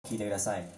聴いてください。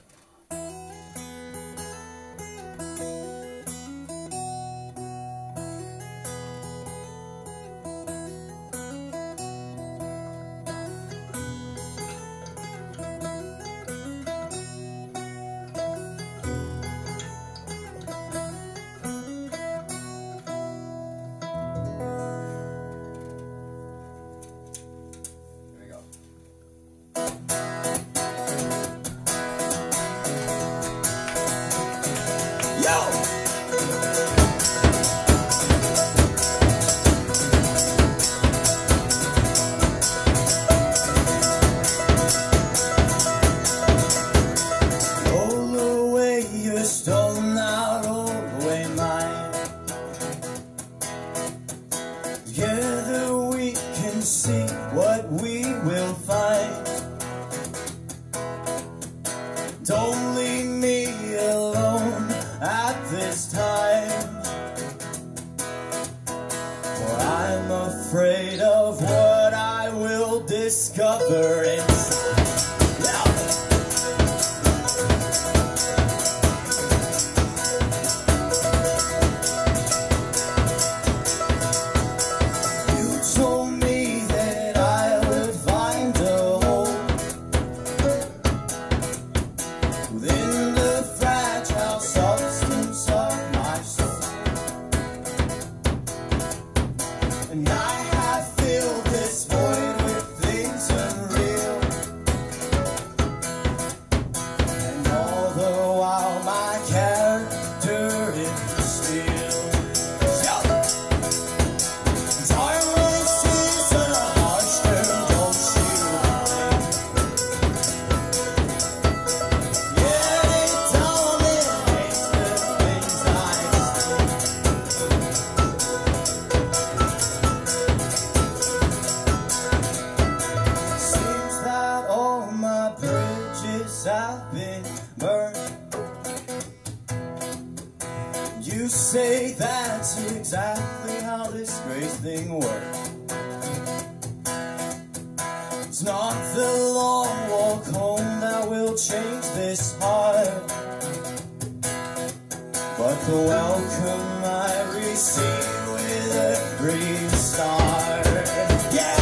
Together we can see what we will find. Don't leave me alone at this time, for I'm afraid of what I will discover inside. And I have filled this void with things unreal, and all the while my character is still. Darkness is a harsh term, don't you think? Yeah, it dominates the things I have been burned. You say that's exactly how this great thing works. It's not the long walk home that will change this heart, but the welcome I receive with every start. Yeah!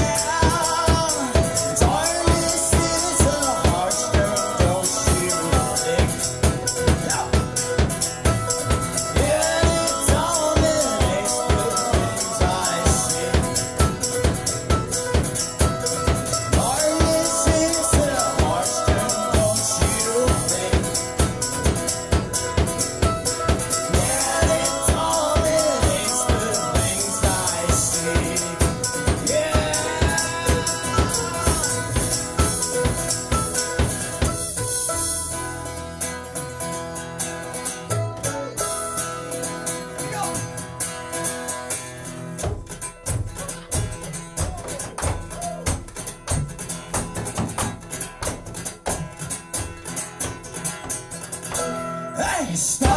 Hey, stars,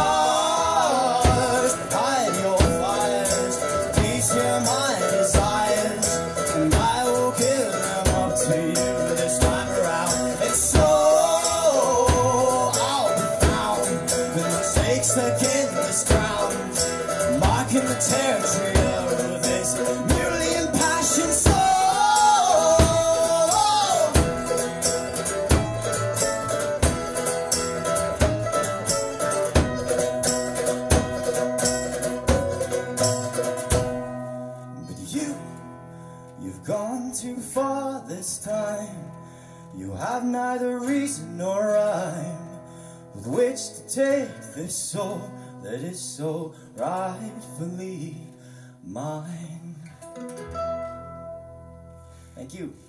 hide your fires, please hear my desires, and I will give them up to you this time around. And so I'll be found with mistakes again this ground, marking the territory of this newly impassioned soul. You've gone too far this time. You have neither reason nor rhyme with which to take this soul that is so rightfully mine. Thank you.